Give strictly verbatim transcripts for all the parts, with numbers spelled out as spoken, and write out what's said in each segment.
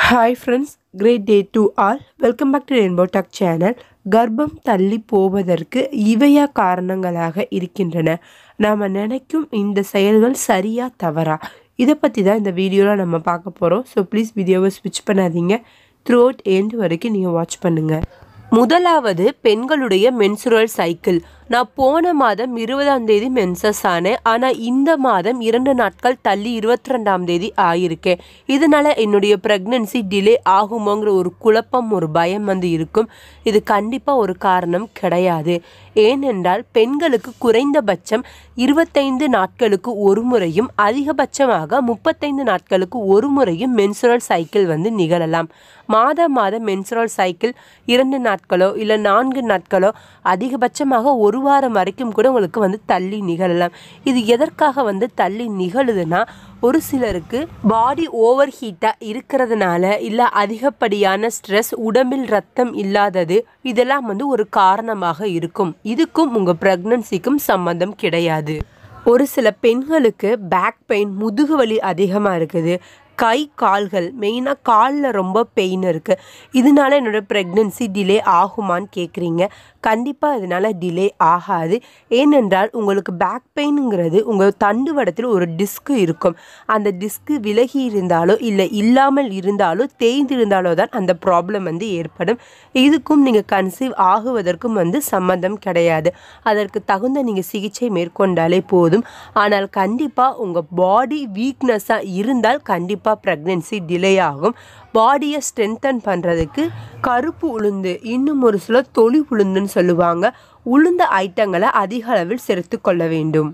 Hi friends, great day to all. Welcome back to Rainbow Talk channel. கர்ப்பம் தள்ளி போவதற்கு இவையா காரணங்களாக இருக்கின்றன. நாம் நினைக்கும் இந்த செயல்கள் சரியா தவறா, இதை பற்றி தான் இந்த வீடியோவில் நம்ம பார்க்க போகிறோம். ஸோ ப்ளீஸ் வீடியோவை ஸ்விட்ச் பண்ணாதீங்க, த்ரூ அவுட் எண்ட் வரைக்கும் நீங்கள் வாட்ச் பண்ணுங்கள். முதலாவது பெண்களுடைய மென்சுரல் சைக்கிள். நான் போன மாதம் இருபதாம் தேதி மென்சஸ் ஆனேன், ஆனால் இந்த மாதம் இரண்டு நாட்கள் தள்ளி இருபத்தி ரெண்டாம் தேதி ஆகியிருக்கேன். இதனால் என்னுடைய ப்ரெக்னென்சி டிலே ஆகுமோங்கிற ஒரு குழப்பம், ஒரு பயம் வந்து இருக்கும். இது கண்டிப்பாக ஒரு காரணம் கிடையாது. ஏனென்றால் பெண்களுக்கு குறைந்தபட்சம் இருபத்தைந்து நாட்களுக்கு ஒரு முறையும் அதிகபட்சமாக முப்பத்தைந்து நாட்களுக்கு ஒரு முறையும் மென்சுரல் சைக்கிள் வந்து நிகழலாம். மாதம் மாதம் மென்சுரல் சைக்கிள் இரண்டு நாட்களோ இல்லை நான்கு நாட்களோ அதிகபட்சமாக ஒரு வாரம் வரைக்கும் கூட உங்களுக்கு வந்து தள்ளி நிகழலாம். இது எதற்காக வந்து தள்ளி நிகழுதுன்னா, ஒரு சிலருக்கு பாடி ஓவர் ஹீட்டாக இருக்கிறதுனால, இல்லை அதிகப்படியான ஸ்ட்ரெஸ், உடம்பில் ரத்தம் இல்லாதது, இதெல்லாம் வந்து ஒரு காரணமாக இருக்கும். இதுக்கும் உங்கள் ப்ரெக்னன்சிக்கும் சம்மந்தம் கிடையாது. ஒரு சில பெண்களுக்கு பேக் பெயின், முதுகு வலி அதிகமாக இருக்குது, கை கால்கள், மெயினாக காலில் ரொம்ப பெயின் இருக்குது. இதனால என்னோடய ப்ரெக்னென்சி டிலே ஆகுமான்னு கேட்குறீங்க. கண்டிப்பாக இதனால் டிலே ஆகாது. ஏனென்றால் உங்களுக்கு பேக் பெயினுங்கிறது உங்கள் தண்டுவடத்தில் ஒரு டிஸ்க்கு இருக்கும். அந்த டிஸ்க்கு விலகி இருந்தாலோ இல்லை இல்லாமல் இருந்தாலோ தேய்ந்திருந்தாலோ தான் அந்த ப்ராப்ளம் வந்து ஏற்படும். இதுக்கும் நீங்கள் கன்சீவ் ஆகுவதற்கும் வந்து சம்மந்தம் கிடையாது. அதற்கு தகுந்த நீங்கள் சிகிச்சை மேற்கொண்டாலே போதும். ஆனால் கண்டிப்பாக உங்கள் பாடி வீக்னஸாக இருந்தால் கண்டிப்பாக ப்ரெக்னென்சி டிலே ஆகும். பாடியை ஸ்ட்ரென்தன் பண்ணுறதுக்கு கருப்பு உளுந்து, இன்னும் ஒரு சில தொளி உளுந்துன்னு சொல்லுவாங்க, உளுந்த ஐட்டங்களை அதிக அளவில் சேர்த்து கொள்ள வேண்டும்.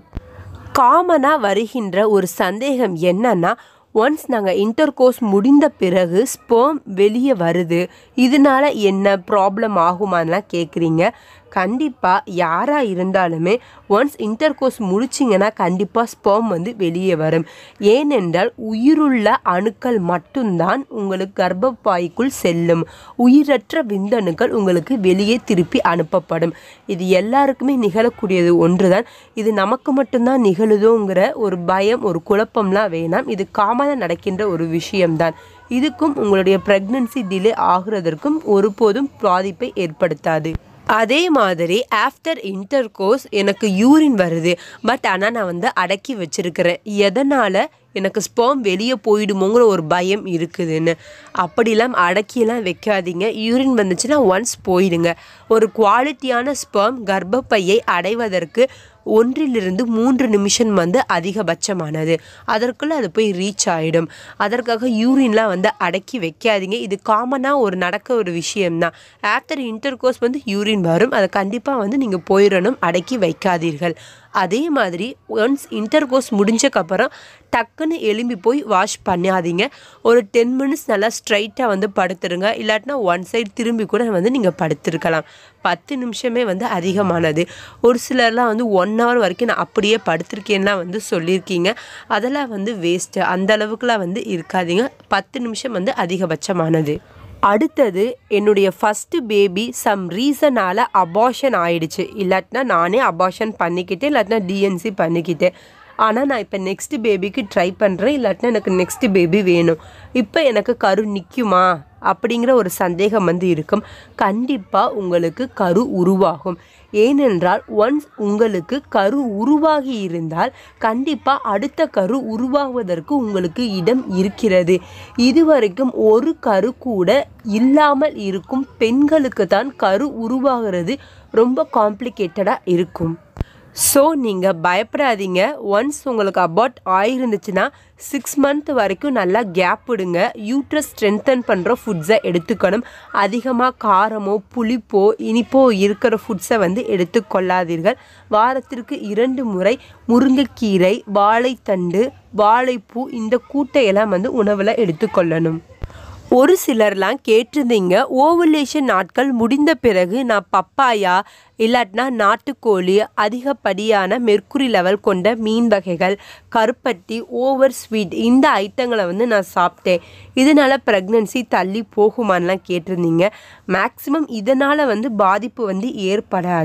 காமனாக வருகின்ற ஒரு சந்தேகம் என்னன்னா, ஒன்ஸ் நாங்கள் இன்டர்கோர்ஸ் முடிந்த பிறகு ஸ்பெர்ம் வெளியே வருது, இதனால் என்ன ப்ராப்ளம் ஆகுமான்லாம் கேட்குறீங்க. கண்டிப்பாக யாராக இருந்தாலுமே ஒன்ஸ் இன்டர்கோர்ஸ் முடிச்சிங்கன்னா கண்டிப்பாக ஸ்பெர்ம் வந்து வெளியே வரும். ஏனென்றால் உயிருள்ள அணுக்கள் மட்டும்தான் உங்களுக்கு கர்ப்பப்பாய்க்குள் செல்லும். உயிரற்ற விந்தணுக்கள் உங்களுக்கு வெளியே திருப்பி அனுப்பப்படும். இது எல்லாருக்குமே நிகழக்கூடியது ஒன்று தான். இது நமக்கு மட்டும்தான் நிகழுதோங்கிற ஒரு பயம், ஒரு குழப்பம்லாம் வேணாம். இது காமனாக நடக்கின்ற ஒரு விஷயம்தான். இதுக்கும் உங்களுடைய ப்ரெக்னன்சி டிலே ஆகுறதற்கும் ஒருபோதும் பாதிப்பை ஏற்படுத்தாது. அதே மாதிரி ஆஃப்டர் இன்டர்கோர்ஸ் எனக்கு யூரின் வருது, பட் ஆனால் நான் வந்து அடக்கி வச்சிருக்கிறேன். எதனால்? எனக்கு ஸ்பெர்ம் வெளியே போயிடுமோங்கிற ஒரு பயம் இருக்குதுன்னு. அப்படிலாம் அடக்கியெல்லாம் வைக்காதீங்க. யூரின் வந்துச்சுன்னா ஒன்ஸ் போயிடுங்க. ஒரு குவாலிட்டியான ஸ்பெர்ம் கர்ப்பப்பையை அடைவதற்கு ஒன்றிலிருந்து மூன்று நிமிஷம் வந்து அதிகபட்சமானது. அதற்குள்ளே அது போய் ரீச் ஆகிடும். அதற்காக யூரின்லாம் வந்து அடக்கி வைக்காதீங்க. இது காமனாக ஒரு நடக்க ஒரு விஷயம்தான். ஆஃப்டர் இன்டர்கோர்ஸ் வந்து யூரின் வரும், அதை கண்டிப்பாக வந்து நீங்கள் போயிடணும், அடக்கி வைக்காதீர்கள். அதே மாதிரி ஒன்ஸ் இன்டர்கோர்ஸ் முடிஞ்சக்கப்புறம் டக்குன்னு எலும்பி போய் வாஷ் பண்ணாதீங்க. ஒரு டென் மினிட்ஸ் நல்லா ஸ்ட்ரைட்டாக வந்து படுத்துருங்க. இல்லாட்டினா ஒன் சைடு திரும்பி கூட வந்து நீங்கள் படுத்துருக்கலாம். பத்து நிமிஷமே வந்து அதிகமானது. ஒரு சிலர்லாம் வந்து ஒன் ஹவர் வரைக்கும் நான் அப்படியே படுத்திருக்கேன்லாம் வந்து சொல்லியிருக்கீங்க. அதெல்லாம் வந்து வேஸ்ட்டு. அந்த அளவுக்குலாம் வந்து இருக்காதீங்க. பத்து நிமிஷம் வந்து அதிகபட்சமானது. அடுத்தது, என்னுடைய ஃபஸ்ட்டு பேபி சம் ரீசனால் அபார்ஷன் ஆயிடுச்சு. இல்லாட்டினா நானே அபார்ஷன் பண்ணிக்கிட்டேன், இல்லாட்டினா டிஎன்சி பண்ணிக்கிட்டேன். ஆனால் நான் இப்போ நெக்ஸ்ட்டு பேபிக்கு ட்ரை பண்ணுறேன். இல்லாட்டினா எனக்கு நெக்ஸ்ட்டு பேபி வேணும். இப்போ எனக்கு கரு நிற்குமா அப்படிங்கிற ஒரு சந்தேகம் வந்து இருக்கும். கண்டிப்பாக உங்களுக்கு கரு உருவாகும். ஏனென்றால் ஒன்ஸ் உங்களுக்கு கரு உருவாகி இருந்தால் கண்டிப்பாக அடுத்த கரு உருவாகுவதற்கு உங்களுக்கு இடம் இருக்கிறது. இதுவரைக்கும் ஒரு கரு கூட இல்லாமல் இருக்கும் பெண்களுக்கு தான் கரு உருவாகிறது ரொம்ப காம்ப்ளிகேட்டடாக இருக்கும். ஸோ நீங்கள் பயப்படாதீங்க. ஒன்ஸ் உங்களுக்கு அபார்ட் ஆகிருந்துச்சுன்னா சிக்ஸ் மந்த் வரைக்கும் நல்லா கேப் விடுங்க. யூட்ரஸ் ஸ்ட்ரென்தன் பண்ணுற ஃபுட்ஸை எடுத்துக்கணும். அதிகமாக காரமோ புளிப்போ இனிப்போ இருக்கிற ஃபுட்ஸை வந்து எடுத்துக்கொள்ளாதீர்கள். வாரத்திற்கு இரண்டு முறை முருங்கைக்கீரை, வாழைத்தண்டு, வாழைப்பூ, இந்த கூட்டையெல்லாம் வந்து உணவில் எடுத்துக்கொள்ளணும். ஒரு சிலர்லாம் கேட்டிருந்தீங்க, ஓவுலேஷன் நாட்கள் முடிந்த பிறகு நான் பப்பாயா இல்லாட்டினா நாட்டுக்கோழி, அதிகப்படியான மெர்க்குரி லெவல் கொண்ட மீன் வகைகள், கருப்பட்டி, ஓவர் ஸ்வீட், இந்த ஐட்டங்களை வந்து நான் சாப்பிட்டேன், இதனால் ப்ரெக்னன்சி தள்ளி போகுமான்லாம் கேட்டிருந்தீங்க. மேக்ஸிமம் இதனால் வந்து பாதிப்பு வந்து ஏற்படாது.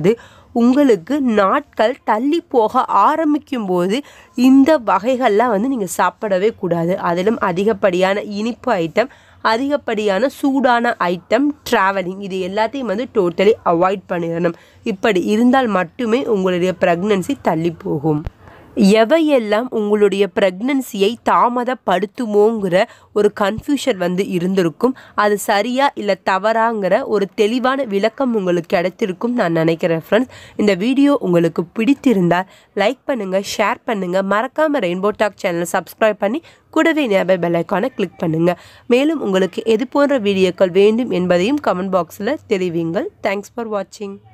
உங்களுக்கு நாட்கள் தள்ளி போக ஆரம்பிக்கும் போது இந்த வகைகள்லாம் வந்து நீங்கள் சாப்பிடவே கூடாது. அதிலும் அதிகப்படியான இனிப்பு ஐட்டம், அதிகப்படியான சூடான ஐட்டம், ட்ராவலிங், இது எல்லாத்தையும் வந்து டோட்டலி அவாய்ட் பண்ணிடணும். இப்படி இருந்தால் மட்டுமே உங்களுடைய ப்ரெக்னன்சி தள்ளி போகும். எவையெல்லாம் உங்களுடைய ப்ரெக்னன்சியை தாமதப்படுத்துமோங்கிற ஒரு கன்ஃபியூஷன் வந்து இருந்திருக்கும். அது சரியா இல்லை தவறாங்கிற ஒரு தெளிவான விளக்கம் உங்களுக்கு கிடைத்திருக்கும் நான் நினைக்கிறேன் ஃப்ரெண்ட்ஸ். இந்த வீடியோ உங்களுக்கு பிடித்திருந்தால் லைக் பண்ணுங்கள், ஷேர் பண்ணுங்கள், மறக்காமல் ரெயின்போ டாக் சேனலை சப்ஸ்கிரைப் பண்ணி கூடவே நியாபக பெல் ஐக்கானை கிளிக் பண்ணுங்கள். மேலும் உங்களுக்கு எது போன்ற வீடியோக்கள் வேண்டும் என்பதையும் கமெண்ட் பாக்ஸில் தெரிவிங்கள். தேங்க்ஸ் ஃபார் வாட்சிங்.